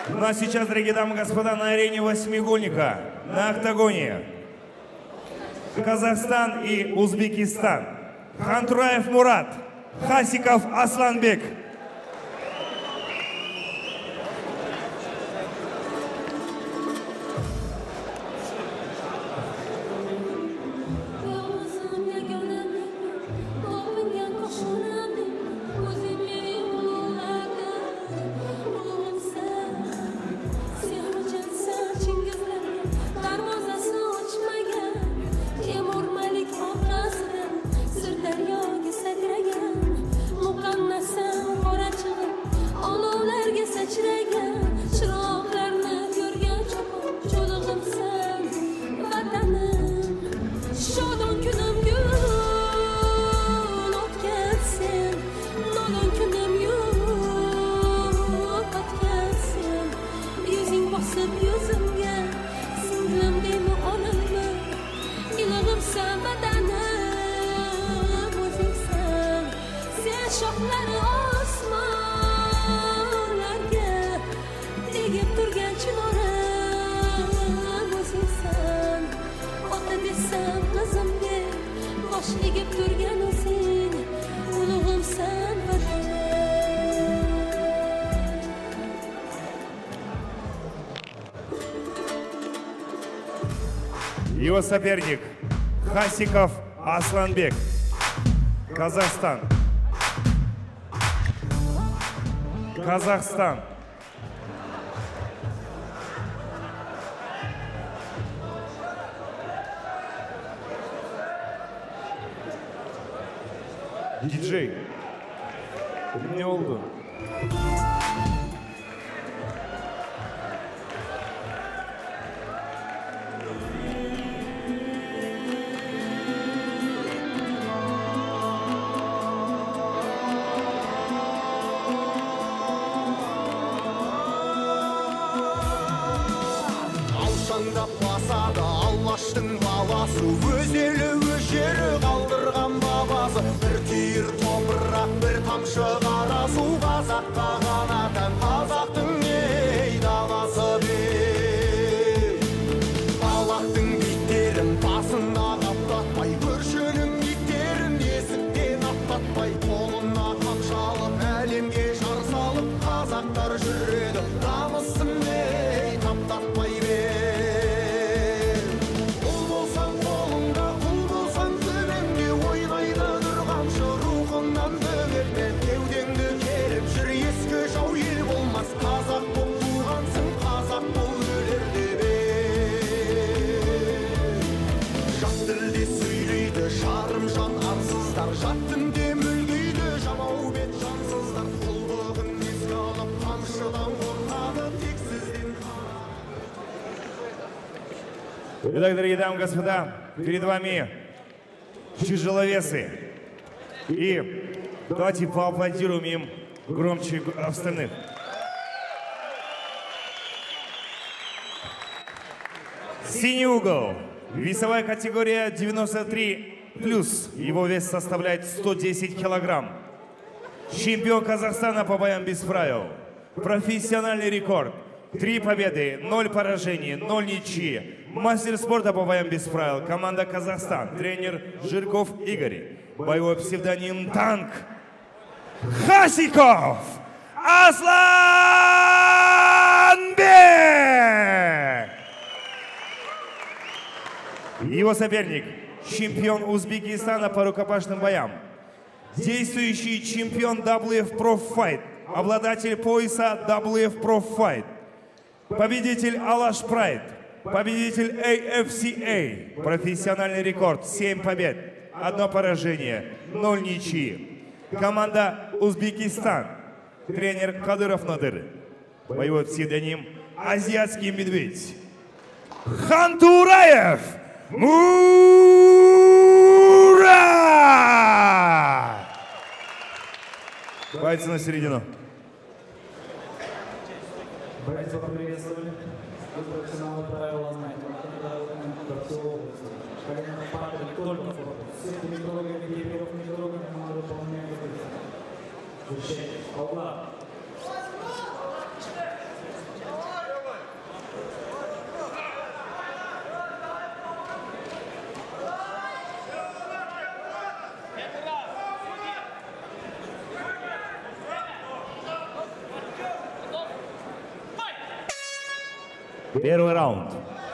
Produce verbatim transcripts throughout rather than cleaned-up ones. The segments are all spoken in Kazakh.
У нас сейчас, дорогие дамы и господа, на арене восьмиугольника, на октагоне, Казахстан и Узбекистан. Хантураев Мурат, Хасиков Асланбек. Его соперник Хасиков Асланбек, Казахстан. Казахстан. Диджей. Не oldu? Басады Аллаштың баласы, өз елі өз жері қалдырған бабасы. Бір түйір топырақ, бір тамшы қара су, қазаққа ғана тән қазақтың ей даласы бей. Балақтың биттерін басына қаптатпай, көршінің иттерін есіктен аттатпай, қолына қамшы алып әлемге жар салып, қазақтар жүреді намысын ей таптатпай бей. Жат түнде мүлгиді жамау бет жансыздар, құлдығын еске алып қамшыдан қорқады тексізден. Итак, дорогие дамы и господа, перед вами тяжеловесы. И давайте поаплодируем им громче остальных. Синий угол. Весовая категория девяносто три плюс. Его вес составляет сто десять килограмм. Чемпион Казахстана по боям без правил. Профессиональный рекорд. Три победы, ноль поражений, ноль ничьи. Мастер спорта по боям без правил. Команда Казахстан. Тренер Жирков Игорь. Боевой псевдоним Танк. Хасиков Асланбек. Его соперник. Чемпион Узбекистана по рукопашным боям. Действующий чемпион дабл ю эф Pro Fight. Обладатель пояса дабл ю эф Pro Fight. Победитель Алаш Прайд. Победитель эй эф си эй. Профессиональный рекорд. семь побед. Одно поражение. ноль ничьи. Команда Узбекистан. Тренер Кадыров Надыр. Боевой псевдоним Азиатский медведь. Хантураев Мурат! Бойцы на середину. Бойцов поприветствовали. Вы профессионалы, правила знаете. По всей области. Колено падали только в форму. Все не трогаем, геймеров не трогаем, команда выполняет это. Защищайте. Угла. Первый раунд.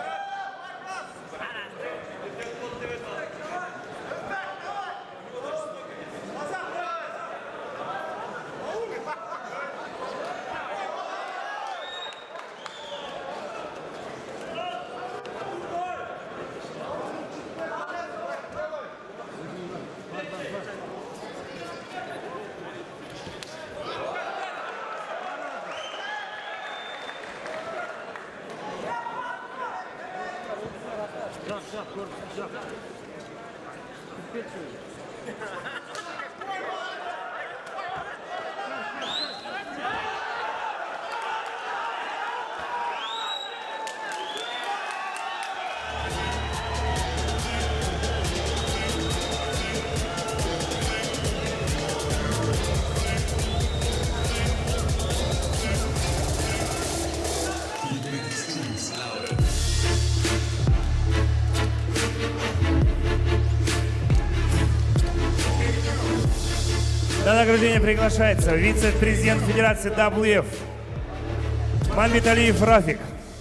На награждение приглашается вице-президент Федерации дабл ю эф Мамбеталиев Рафик.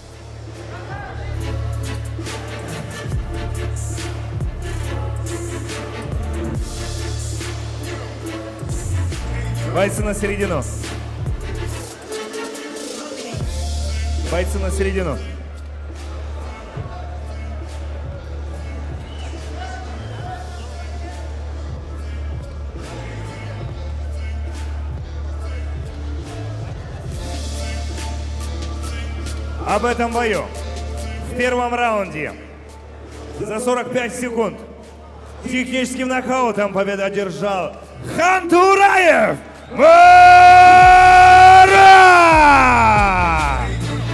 Бойцы на середину. Бойцы на середину. Об этом бою в первом раунде за сорок пять секунд техническим нокаутом победу одержал Хантураев Марат!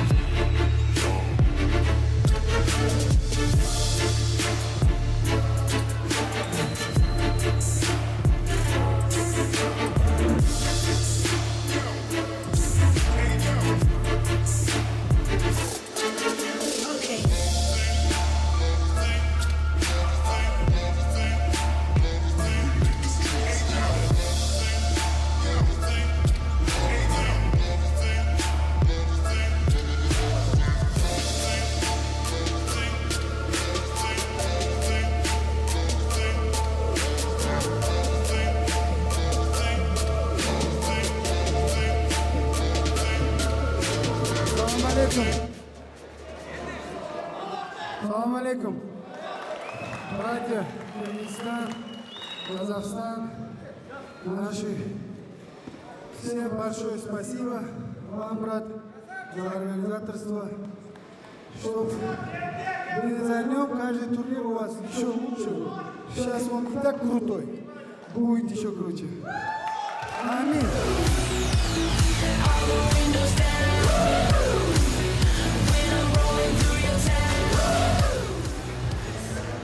Салам алейкум. Братья, Кыргызстан, Казахстан, наши. Всем большое спасибо вам, брат, за организаторство. Чтоб мы зайдем, каждый турнир у вас еще лучше был. Сейчас он и так крутой, будет еще круче. Аминь.